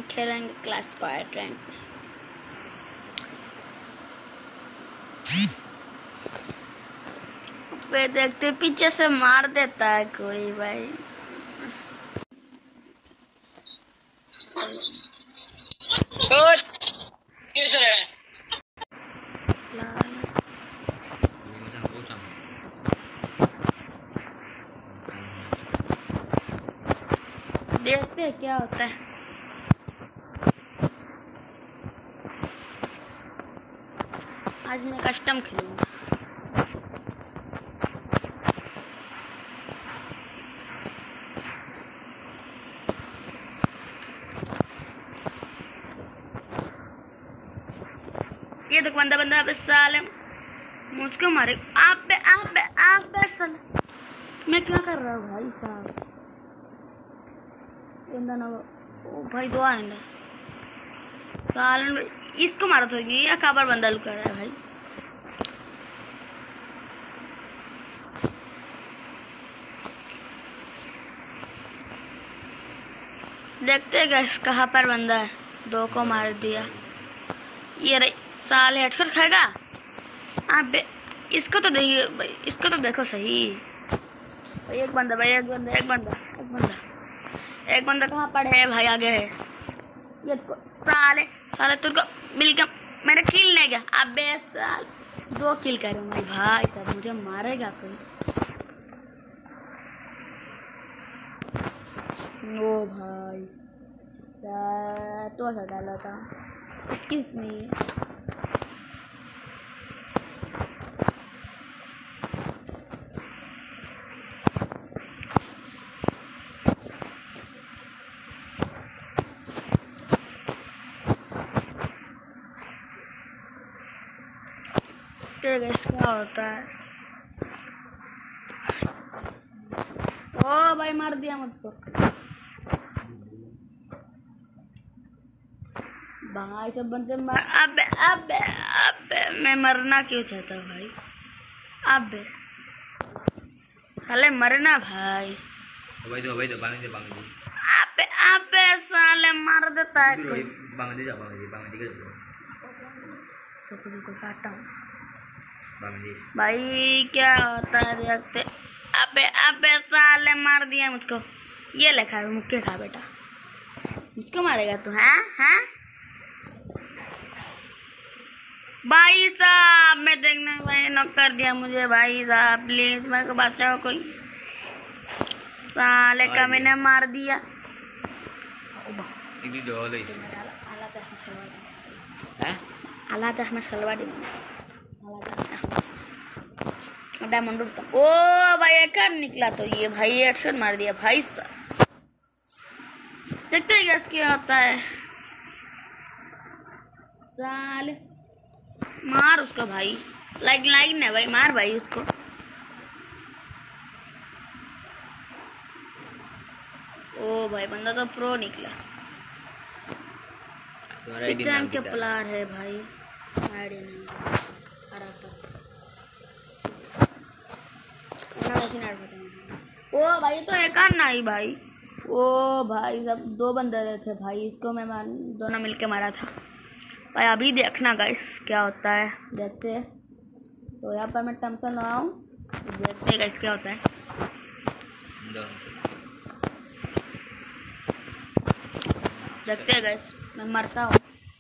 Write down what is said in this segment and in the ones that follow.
खेलेंगे class squad rank. वे देखते पीछे से मार देता है कोई भाई। देखते हैं क्या होता है। आज मैं कस्टम खेलूंगा। ये देख बंदा बंदा पे साले मुझको मारे। आप पे साले मैं क्या कर रहा हूँ भाई साहब। बंदा ना ओ भाई दो आने साले इसको मारा तो ये काबर बंदा लुका रहा है भाई। देखते गए कहाँ पर बंदा है। दो को मार दिया। ये रही साले हेडशॉट खाएगा। आप इसको तो देखिए भाई, इसको तो देखो सही। एक बंदा भाई, एक बंदा कहाँ पर है भाई? आगे है ये तो साले तुझको मिल गया। मेरा किल नहीं गया। अबे साल 2 किल करूंगा भाई साहब। मुझे मारेगा कोई। ओ भाई तो ऐसा डाला था किस नहीं। क्या होता है? ओ भाई मार दिया मुझको भाई। सब बंदे मार। अबे मैं मरना क्यों चाहता भाई? अबे साले मरना भाई। भाई तो बांग दे अबे साले मार देता है कोई। बांग दे के तो कुछ को काटा हूँ बांग भाई। क्या होता है देखते। अबे साले मार दिया मुझको। ये लिखा है मुक्के खा बेटा। मुझको मारेगा तू? हैं भाई साहब। मैं देखने भाई नॉक कर दिया मुझे भाई साहब। प्लीज मेरे को बचाओ कोई। साले का मैंने मार दिया। डायमंड उठता। ओ भाई एक निकला तो ये भाई हेडशॉट मार दिया भाई साहब। देखते हैं क्या होता है। साले मार उसको भाई। लाइक ना भाई, मार भाई उसको। ओ भाई बंदा तो प्रो निकला। पिचाम के प्लार है भाई। आईडी नहीं ओ भाई तो एक नहीं भाई। ओ भाई सब 2 बंदे रहे थे भाई। इसको मैं दोनों मिलके मारा था भाई। अभी देखना गाइस क्या होता है। देखते हैं। तो यहाँ पर मैं टमसन लगाऊं। देखते हैं गाइस क्या होता है। देखते हैं गाइस। मैं मरता हूँ।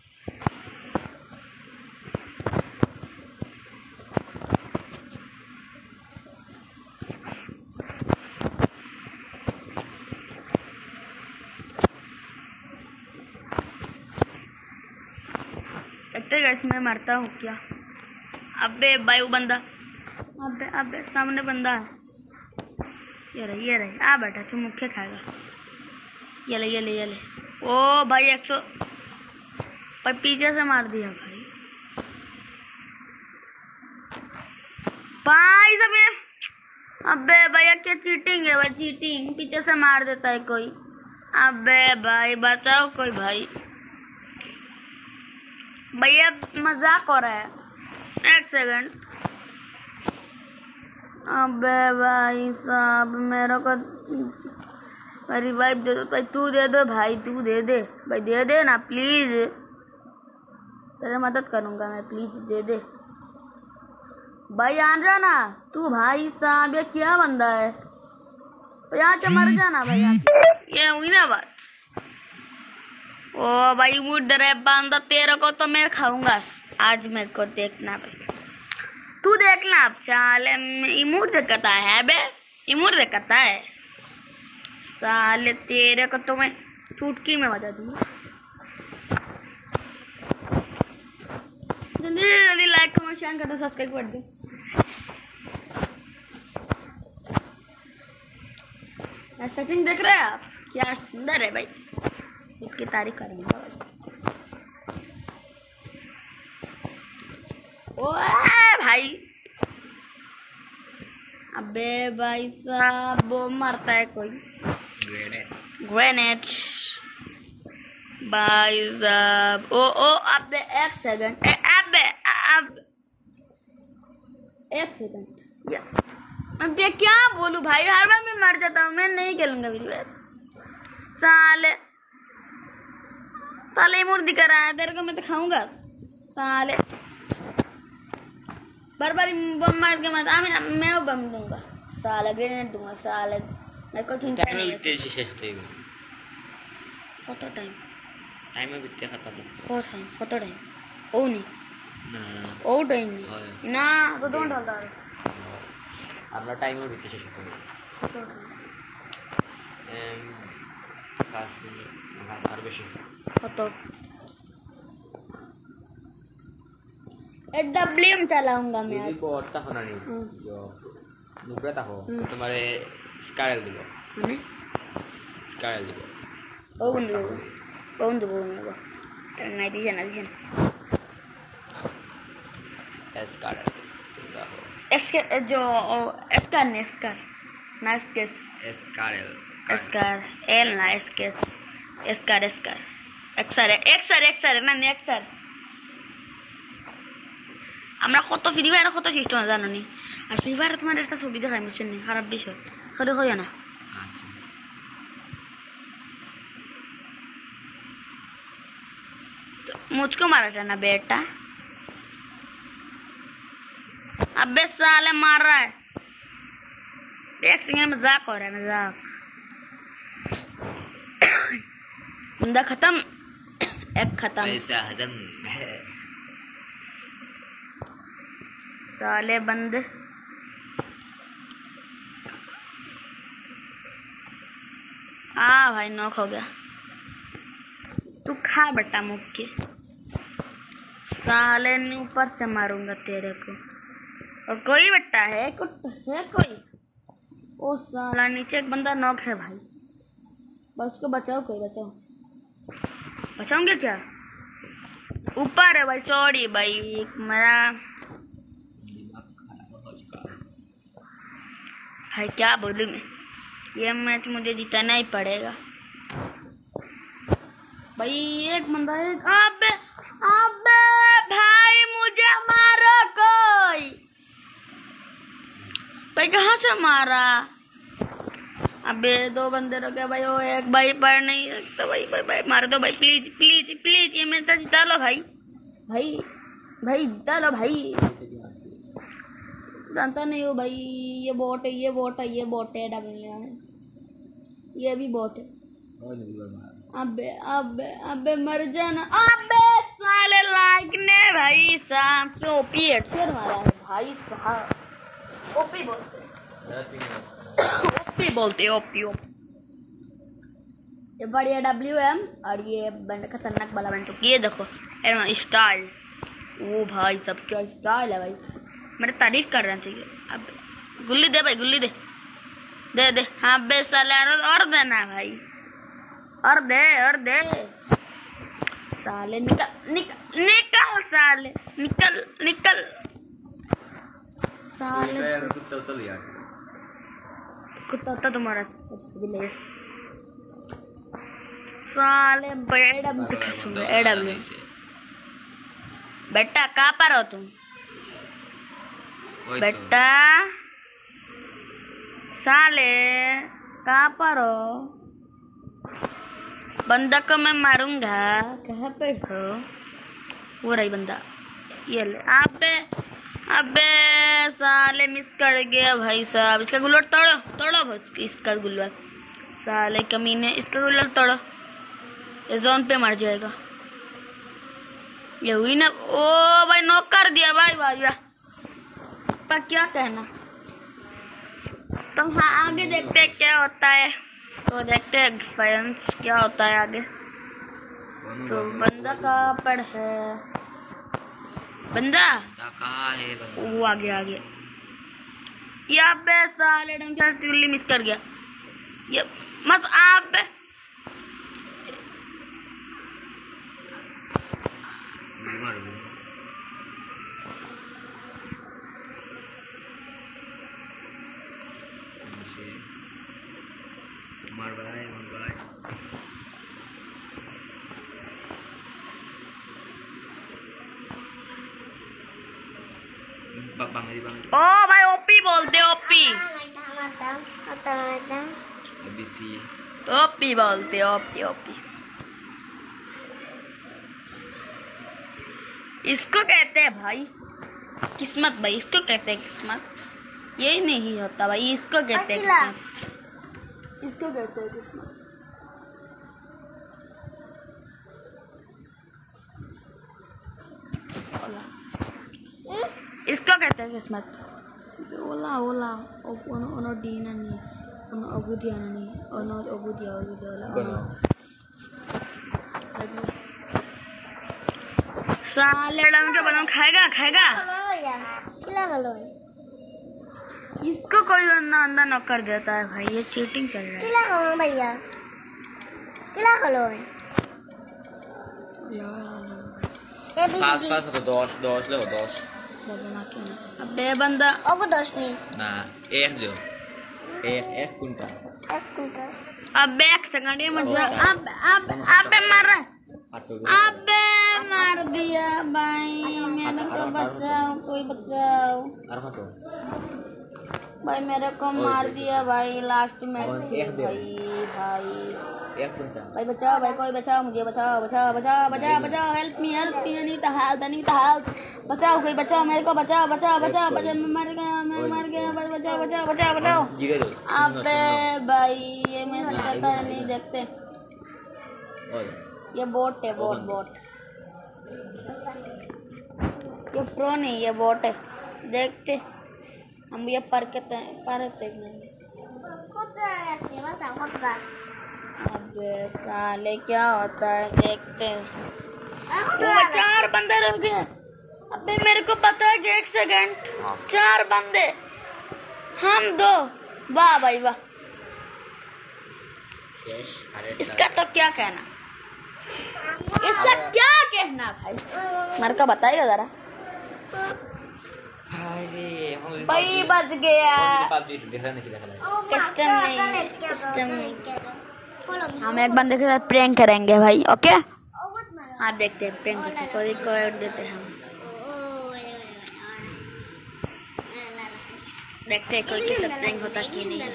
देखते गाइस मैं मरता हूँ क्या? अबे भाई वो बंदा। अबे सामने बंदा है। ये रही आ बेटा तू मुख्य खाएगा। ये ले। ओ भाई 100 भाई पीछे से मार दिया भाई सब ये। अबे भैया क्या चीटिंग है भाई। चीटिंग पीछे से मार देता है कोई। अबे भाई बचाओ कोई भाई। भैया मजाक हो रहा है। 1 सेकंड। अबे भाई साहब मेरे को रिवाइव दे दो भाई, तू दे दो भाई, तू दे दे भाई, दे दे ना प्लीज, तेरे मदद करूंगा मैं, प्लीज दे दे भाई, आ जाना तू भाई साहब, ये क्या बंदा है, तो यहाँ से मर जाना भाई, ये हुई ना बात। ओ भाई उठ रहे बंदा, तेरे को तो मैं खाऊंगा आज, मेरे को देखना भाई, तू देखना अब, साले इमोट दिखता है बे, इमोट दिखता है साले, तेरे को तो मैं चुटकी में बता दूंगा। जल्दी जल्दी लाइक कमेंट शेयर कर दो, सब्सक्राइब कर दो। सेटिंग देख रहे हैं आप, क्या सुंदर है भाई, इसकी तारीफ करूंगा भाई। ओए भाई, अबे भाई साहब वो मरता है कोई, ग्रेनेड भाई साहब, ओ अबे एक सेकंड, अबे अब एक सेकंड, अब ये क्या बोलूं भाई, हर बार मैं मर जाता हूँ, मैं नहीं खेलूंगा वीडियो, साले साले इमोट दिख रहा है तेरे को, मैं तो खाऊंगा साले, बार बार बम मार के मत, मैं वो बम दूंगा साले, ग्रेनेड दूंगा साले, मेरे को चिंता नहीं है। কত টাইম টাইমে বিতে খতম কত টাইম ও নি ও টাইম না তো দোন ডালতা আমরা টাইমে বিতে শেষ করি কত কাজ আর বেশি কত एडब्ल्यूएम चलाऊंगा मैं आज बहुत तक होना नहीं जो नुब्रता हो तुम्हारे स्कारल दिलो माने स्कारल दिलो Bondu नहीं दीजिए स्कारल इसके जो स्कार ने स्कार ना स्केस स्कार एल ना स्केस स्कार एक्सर ना नहीं एक्सर আমরা কত ফ্রি ফায়ার কত সিস্টেম জানো নি আর ফ্রি ফায়ার তোমার একটা ছবি দেখাই বুঝছেন নি খারাপ বিষয় করে হয় না मुझको मारा था ना बेटा अबे साले मार रहा है देख सिंह मजाक हो रहा है मजाक बंदा खत्म एक खत्म ऐसा हदम साले बंद भाई नॉक हो गया तू खा बेटा मुक्के साले ने ऊपर से मारूंगा तेरे को और कोई बेटा है कोई ओ साला नीचे एक बंदा नॉक है भाई बस उसको बचाओ कोई बचाऊंगे क्या ऊपर है भाई सॉरी भाई मेरा भाई क्या बोलूं मैं ये मैच मुझे जिताना ही पड़ेगा भाई एक बंदा है अबे भाई मुझे मारो कोई भाई कहाँ से मारा अबे दो बंदे रखे भाई वो एक भाई पर नहीं सकता भाई मार दो भाई प्लीज ये मैच जिता लो भाई जिता लो भाई जानता नहीं हो भाई ये बोट है डब्ल्यू ये भी बोट है अबे मर जाना अबे साले लाइक ने भाई साहब क्यों ओपी हेडसेट मारा है भाई साहब ओपी बोलते ओपी ये बढ़िया डब्ल्यूएम और ये बंद खतरनाक वाला बंद ये देखो स्टाइल वो भाई सब क्या स्टाइल है भाई मेरे तारीफ कर रहे चाहिए अब गुल्ली दे भाई गुल्ली दे हाँ बे साले और देना भाई और दे साले निकल साले निकल साले कुत्ता तुम्हारा साले एडब्ल्यू बेटा कहाँ पर हो तुम बेटा साले कहाँ पर हो बंदा को मैं मारूंगा। कहाँ पे हो? वो रही बंदा। ये ले। अबे साले मिस कर गया भाई साहब। इसका गुल्लट तोड़ो तोड़ो भाई, इसका गुल्लट। साले कमीने, इसका गुल्लट तोड़ो। ये जोन पे मर जाएगा। ये हुई ना। ओ भाई नॉक कर दिया भाई भाई वाह। पर क्या कहना। तो हाँ आगे देखते हैं क्या होता है। तो देखते हैं फ्रेंड्स क्या होता है आगे। तो बंदा कहाँ पर है? बंदा कहाँ है बंदा? वो आगे यहाँ पे साले डंग चुल्ली मिस कर गया। ये मत आप मार बनाए bang. ओ भाई ओपी बोलते ओपी। ABC. ओपी बोलते ओपी। इसको कहते हैं भाई किस्मत। भाई इसको कहते हैं किस्मत। यही नहीं होता भाई, इसको कहते हैं किस्मत। इसको कहते हैं किस्मत। इसको कहते हैं किस्मत। ओला ono dina ni ono ogudiana ni ono ogudia ola साले लड़म के बनाओ खाएगा। इसको कोई बंदा अंदर नॉक कर देता है भाई। ये चीटिंग चल रहा है भैया। Pas atau dos lewat dos. अबे बंदा Aku dos nih. Nah, jo. Kunta. अबे एक सेकंड ये मुझे अबे मार रहा है। अबे मार दिया भाई। मेरे को बचाओ, कोई बचाओ भाई। मेरे को मार दिया भाई लास्ट में भाई बचाओ भाई, कोई बचाओ मुझे। बचाओ हेल्प मी नहीं तो हेल्प। बचाओ कोई बचाओ मेरे को। बचाओ मैं मर गया भाई। बचाओ। अबे भाई ये मैं कहता है नहीं देखते। ये बोट है बोट। ये प्रो नहीं, ये बोट है। देखते हम ये पर अबे साले क्या होता है देखते हैं। वो 4 बंदे रह गए। अबे मेरे को पता है कि 1 सेकंड 4 बंदे हम 2। वाह भाई वाह। इसका तो क्या कहना। इसका क्या कहना भाई मेरे को बताएगा जरा। भाई बच गया। कस्टम नहीं। हम एक बंदे के साथ प्रैंक करेंगे भाई। ओके हाँ देखते हैं प्रैंक करते। कोई कोड देते हैं हम। देखते हैं कोई के साथ प्रैंक होता कि नहीं।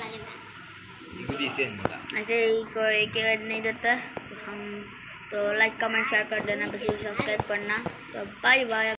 ऐसे ही कोई कोड नहीं देता हम। तो लाइक कमेंट शेयर कर देना, सब्सक्राइब करना। तो बाय बाय।